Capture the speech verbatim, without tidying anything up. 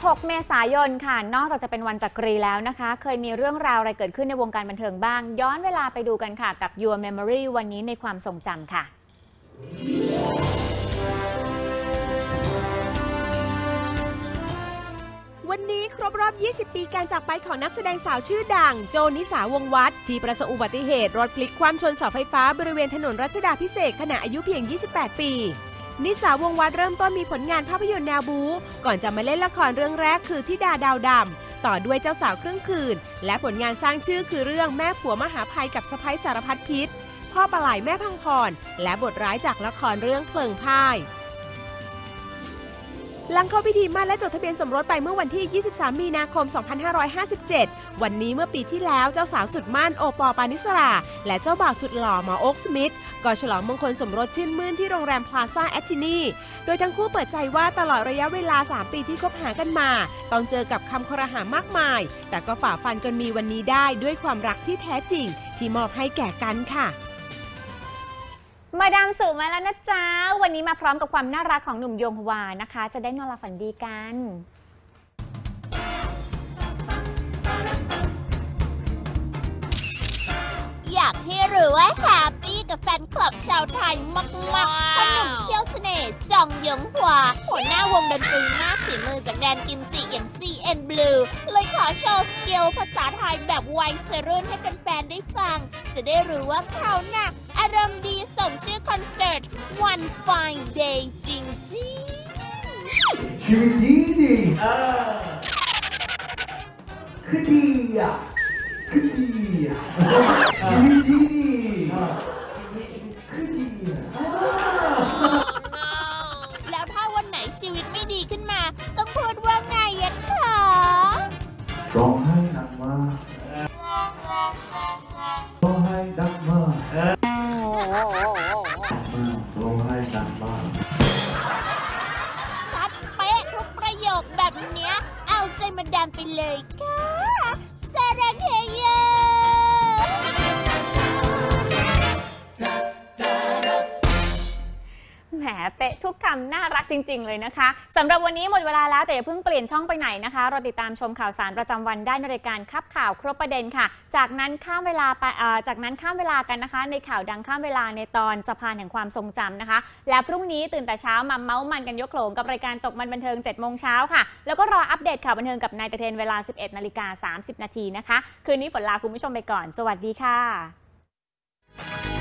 หกเมษายนค่ะนอกจากจะเป็นวันจักรีแล้วนะคะเคยมีเรื่องราวอะไรเกิดขึ้นในวงการบันเทิงบ้างย้อนเวลาไปดูกันค่ะกับ Your Memory วันนี้ในความทรงจำค่ะวันนี้ครบรอบ ยี่สิบ ปีการจากไปของนักแสดงสาวชื่อดังโจนิสาวงศ์วัฒน์ที่ประสบอุบัติเหตุรถพลิกคว่ำชนเสาไฟฟ้าบริเวณถนนรัชดาภิเษกขณะอายุเพียง ยี่สิบแปด ปีนิสาวงศ์วัฒน์เริ่มต้นมีผลงานภาพยนตร์แนวบู๊ก่อนจะมาเล่นละครเรื่องแรกคือธิดาดาวดำต่อด้วยเจ้าสาวครึ่งคืนและผลงานสร้างชื่อคือเรื่องแม่ผัวมหาภัยกับสะใภ้สารพัดพิษพ่อปลาไหลแม่พังพรและบทร้ายจากละครเรื่องเพลิงพ่ายหลังเข้าพิธีมั่นและจดทะเบียนสมรสไปเมื่อวันที่ ยี่สิบสาม มีนาคม สองพันห้าร้อยห้าสิบเจ็ด วันนี้เมื่อปีที่แล้วเจ้าสาวสุดมั่นโอปอล์ปานิสราและเจ้าบ่าวสุดหล่อหมอโอ๊คสมิธก็ฉลองมงคลสมรสชื่นมื่นที่โรงแรมพลาซ่าแอตทินีโดยทั้งคู่เปิดใจว่าตลอดระยะเวลา สาม ปีที่คบหากันมาต้องเจอกับคำครหามากมายแต่ก็ฝ่าฟันจนมีวันนี้ได้ด้วยความรักที่แท้จริงที่มอบให้แก่กันค่ะมาดามสื่อมาแล้วนะจ๊ะวันนี้มาพร้อมกับความน่ารักของหนุ่มโยงฮวานะคะจะได้นอนหลับฝันดีกันอยากให้รู้ว่าแฮปปี้กับแฟนคลับชาวไทยมากๆเพราะหนุ่มเที่ยวเสน่ห์จองยงฮวาหัวหน้าวงดนตรีมากฝีมือจากแดนกิมจิอย่าง ซี เอ็น Blue เลยขอโชว์สกิลภาษาไทยแบบวัยรุ่นให้แฟนๆได้ฟังจะได้รู้ว่าเขาหนักอารมณ์ดีสมชื่อคอนเสิร์ต One Fine Day จริงๆชีวิตดีดีอ่าคือดีอ่ะคือดีอ่ะชีวิตดีดีคือดีอ่ะแล้วถ้าวันไหนชีวิตไม่ดีขึ้นมาต้องพูดว่าไงอะคะร้องไห้หนักมากร้องไห้ดังมากร้องไห้ดังมากชัดเป๊ะทุกประโยคแบบเนี้ยเอาใจมาดามไปเลยค่ะสรังเฮเยแหมเป๊ะทุกคำน่ารักจริงๆเลยนะคะสำหรับวันนี้หมดเวลาแล้วแต่อย่าเพิ่งเปลี่ยนช่องไปไหนนะคะเราติดตามชมข่าวสารประจำวันได้ในรายการคับข่าวครบประเด็นค่ะจากนั้นข้ามเวลาไปจากนั้นข้ามเวลากันนะคะในข่าวดังข้ามเวลาในตอนสะพานแห่งความทรงจำนะคะและพรุ่งนี้ตื่นแต่เช้ามาเมาส์มันกันยกโขลงกับรายการตกมันบันเทิงเจ็ดโมงเช้าค่ะแล้วก็รออัปเดตข่าวบันเทิงกับนายตะเทนเวลา สิบเอ็ดนาฬิกาสามสิบนาทีนะคะคืนนี้ฝนลาคุณผู้ชมไปก่อนสวัสดีค่ะ